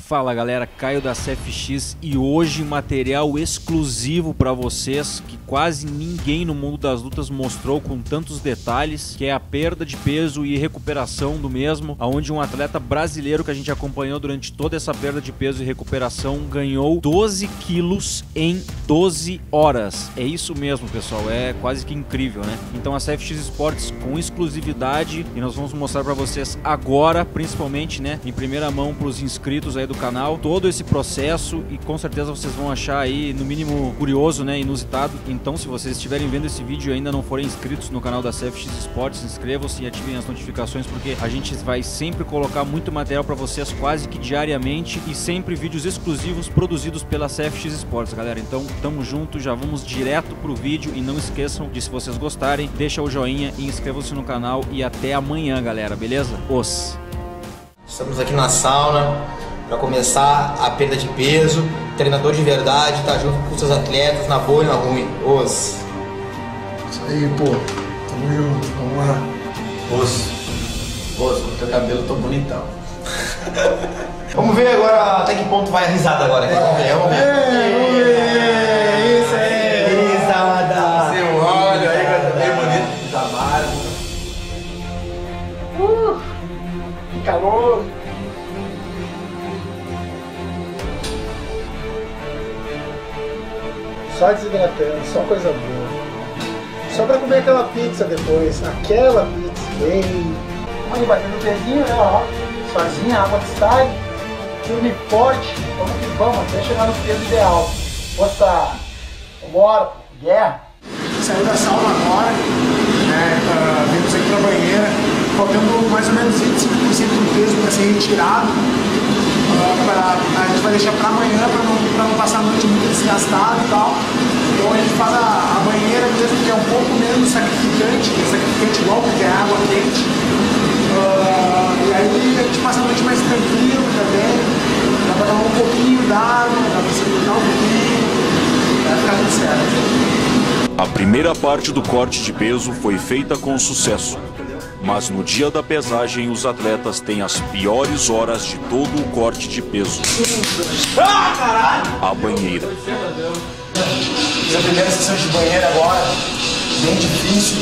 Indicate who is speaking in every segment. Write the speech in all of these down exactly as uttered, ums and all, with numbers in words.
Speaker 1: Fala galera, Caio da C F X e hoje material exclusivo para vocês que quase ninguém no mundo das lutas mostrou com tantos detalhes, que é a perda de peso e recuperação do mesmo, onde um atleta brasileiro que a gente acompanhou durante toda essa perda de peso e recuperação ganhou doze quilos em doze horas. É isso mesmo, pessoal, é quase que incrível, né? Então a C F X Sports com exclusividade, e nós vamos mostrar para vocês agora, principalmente, né, em primeira mão para os inscritos aí do canal, todo esse processo, e com certeza vocês vão achar aí no mínimo curioso, né, inusitado. Então se vocês estiverem vendo esse vídeo e ainda não forem inscritos no canal da C F X Sports, inscrevam-se e ativem as notificações, porque a gente vai sempre colocar muito material para vocês quase que diariamente, e sempre vídeos exclusivos produzidos pela C F X Sports, galera. Então tamo junto, já vamos direto pro vídeo, e não esqueçam de, se vocês gostarem, deixa o joinha e inscrevam-se no canal, e até amanhã, galera, beleza? Os
Speaker 2: Estamos aqui na sauna para começar a perda de peso. Treinador de verdade, tá junto com os seus atletas, na boa e na ruim. Os.
Speaker 3: Isso aí, pô. Tamo junto, vamos lá.
Speaker 2: Os. Os, com teu cabelo tô bonitão. Vamos ver agora até que ponto vai a risada agora. Vamos ver, vamos ver.
Speaker 3: É, vamos ver. Isso aí.
Speaker 2: Risada. Seu olho aí, que tá bem bonito. Tá barba.
Speaker 3: Uh, que calor. Só desidratando, só coisa boa. Só pra comer aquela pizza depois. Aquela pizza bem. Olha, batendo o pezinho, né? Ó. Sozinha, água de style. Firme e forte. Vamos que vamos, até chegar no peso ideal. Força. Vambora. Guerra. Saiu da sauna agora. Né? Uh, vimos aqui pra banheira. Faltando mais ou menos vinte e cinco por cento do peso para ser retirado. Uh, pra, a gente vai deixar para amanhã para não, pra não passar a noite muito desgastado e tal. Então a gente faz a, a banheira mesmo, que é um pouco menos sacrificante, que é sacrificante igual, porque é água quente. Uh, e aí a gente passa a noite mais tranquilo também. Dá para tomar um pouquinho d'água, dá para se cortar um pouquinho, vai ficar tudo certo.
Speaker 4: A primeira parte do corte de peso foi feita com sucesso. Mas no dia da pesagem, os atletas têm as piores horas de todo o corte de peso. A banheira.
Speaker 3: Fiz a primeira sessão de banheira agora, bem difícil.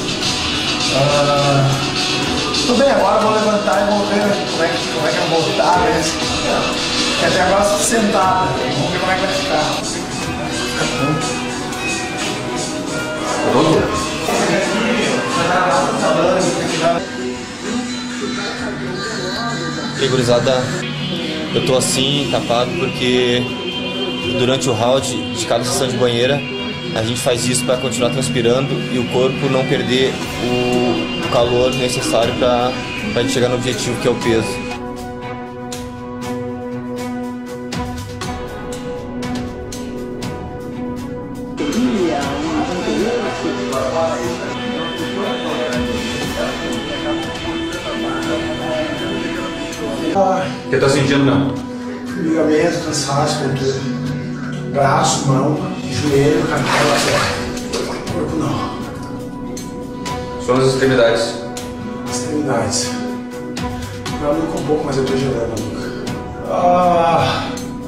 Speaker 3: Uh, Tudo bem, agora vou levantar e vou ver como é que, como é que eu vou voltar. Né? Que até agora estou sentado, vamos ver como é que vai ficar.
Speaker 2: Pronto? E gurizada, eu tô assim, tapado, porque durante o round de cada sessão de banheira a gente faz isso para continuar transpirando e o corpo não perder o, o calor necessário para a gente chegar no objetivo, que é o peso.
Speaker 1: O que tá sentindo, meu?
Speaker 3: Ligamento, cansaço, contudo. Braço, mão, joelho, canela, pé. Corpo não.
Speaker 1: Só nas extremidades.
Speaker 3: Extremidades. Meu nuca um pouco, mas eu tô gelando a nuca. Ah.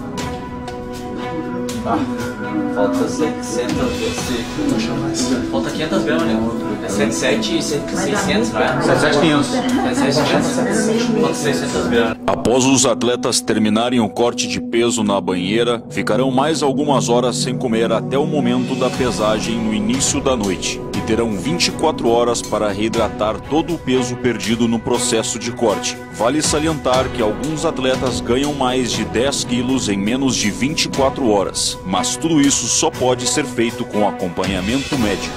Speaker 5: Tá. Falta seiscentas vezes. Falta quinhentas gramas, né? É setenta e sete e seiscentos, né?
Speaker 1: setenta e sete, quinhentos.
Speaker 5: setenta e sete, quinhentos. Falta seiscentas gramas.
Speaker 4: Após os atletas terminarem o corte de peso na banheira, ficarão mais algumas horas sem comer até o momento da pesagem no início da noite. E terão vinte e quatro horas para reidratar todo o peso perdido no processo de corte. Vale salientar que alguns atletas ganham mais de dez quilos em menos de vinte e quatro horas, mas tudo isso só pode ser feito com acompanhamento médico.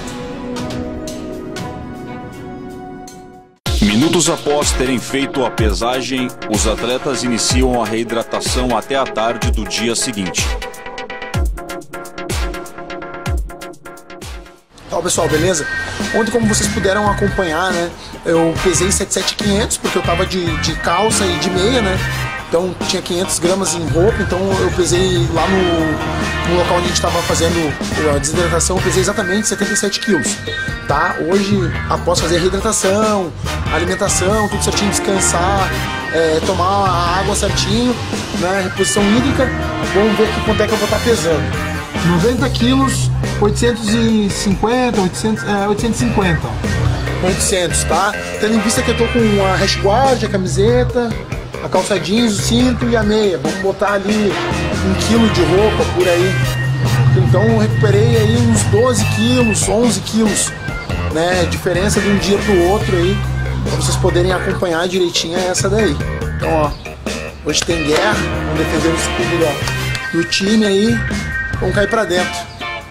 Speaker 4: Minutos após terem feito a pesagem, os atletas iniciam a reidratação até a tarde do dia seguinte.
Speaker 3: Fala pessoal, beleza? Ontem, como vocês puderam acompanhar, né, eu pesei setenta e sete mil e quinhentos porque eu tava de, de calça e de meia, né? Então tinha quinhentas gramas em roupa, então eu pesei lá no, no local onde a gente estava fazendo a desidratação, eu pesei exatamente setenta e sete quilos, tá? Hoje, após fazer a reidratação, alimentação, tudo certinho, descansar, é, tomar a água certinho, né, reposição hídrica. Vamos ver aqui quanto é que eu vou estar pesando. noventa quilos, oitocentos e cinquenta, oitocentos, é, oitocentos e cinquenta, ó. oitocentos, tá? Tendo em vista que eu tô com a rash guard, a camiseta, a calça jeans, o cinto e a meia. Vamos botar ali um quilo de roupa por aí. Então eu recuperei aí uns doze quilos, onze quilos, né? Diferença de um dia pro outro aí, pra vocês poderem acompanhar direitinho essa daí. Então, ó, hoje tem guerra, vamos defender o escudo do time aí, vamos cair pra dentro.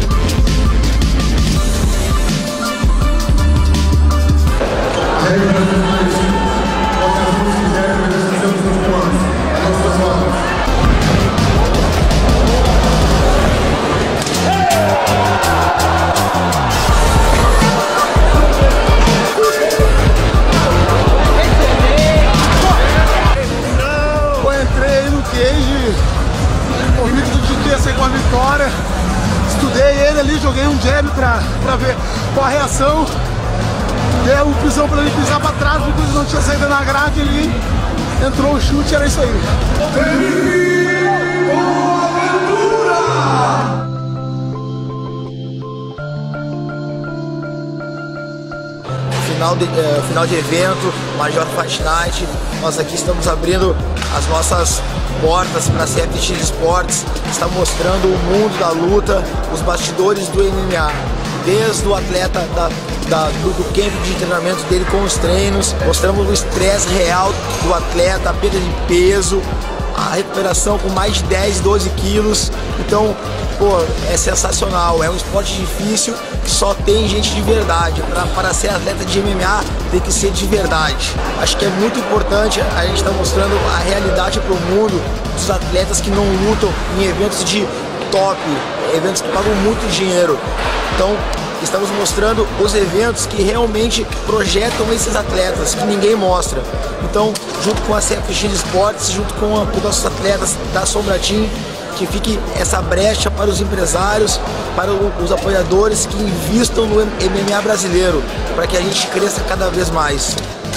Speaker 3: Com a vitória, estudei ele ali, joguei um jab pra, pra ver qual a reação, dei a prisão pra ele pisar pra trás, porque ele não tinha saído na grade ali, entrou o chute, era isso aí.
Speaker 6: Final de, é, final de evento, Major Fight Night. Nós aqui estamos abrindo as nossas portas para a C F X Esportes. Está mostrando o mundo da luta, os bastidores do M M A, desde o atleta da, da, do, do camp de treinamento dele com os treinos. Mostramos o estresse real do atleta, a perda de peso, a recuperação com mais de dez, doze quilos. Então, pô, é sensacional. É um esporte difícil que só tem gente de verdade. Pra, para ser atleta de M M A tem que ser de verdade. Acho que é muito importante a gente estar tá mostrando a realidade para o mundo dos atletas que não lutam em eventos de top, eventos que pagam muito dinheiro. Então, estamos mostrando os eventos que realmente projetam esses atletas, que ninguém mostra. Então, junto com a C F X Esportes, junto com os nossos atletas da Sombra Team, que fique essa brecha para os empresários, para os apoiadores que investam no M M A brasileiro, para que a gente cresça cada vez mais.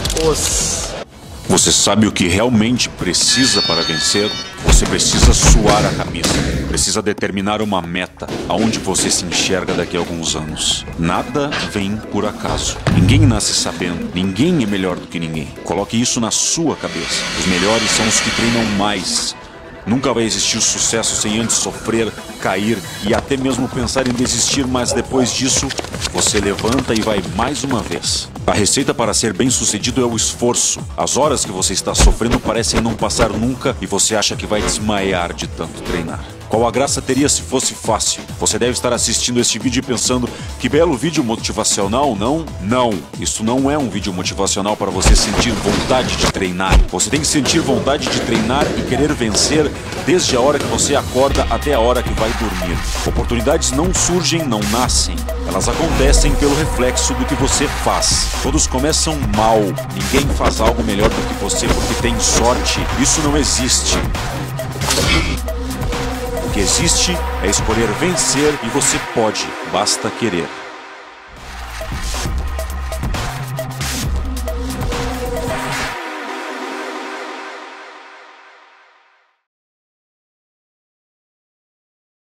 Speaker 6: Os...
Speaker 4: Você sabe o que realmente precisa para vencer? Você precisa suar a camisa, precisa determinar uma meta, aonde você se enxerga daqui a alguns anos. Nada vem por acaso. Ninguém nasce sabendo, ninguém é melhor do que ninguém. Coloque isso na sua cabeça. Os melhores são os que treinam mais. Nunca vai existir sucesso sem antes sofrer, cair e até mesmo pensar em desistir, mas depois disso, você levanta e vai mais uma vez. A receita para ser bem-sucedido é o esforço. As horas que você está sofrendo parecem não passar nunca e você acha que vai desmaiar de tanto treinar. Qual a graça teria se fosse fácil? Você deve estar assistindo este vídeo e pensando, que belo vídeo motivacional, não? Não, isso não é um vídeo motivacional para você sentir vontade de treinar. Você tem que sentir vontade de treinar e querer vencer desde a hora que você acorda até a hora que vai dormir. Oportunidades não surgem, não nascem. Elas acontecem pelo reflexo do que você faz. Todos começam mal. Ninguém faz algo melhor do que você porque tem sorte. Isso não existe. O que existe é escolher vencer e você pode, basta querer.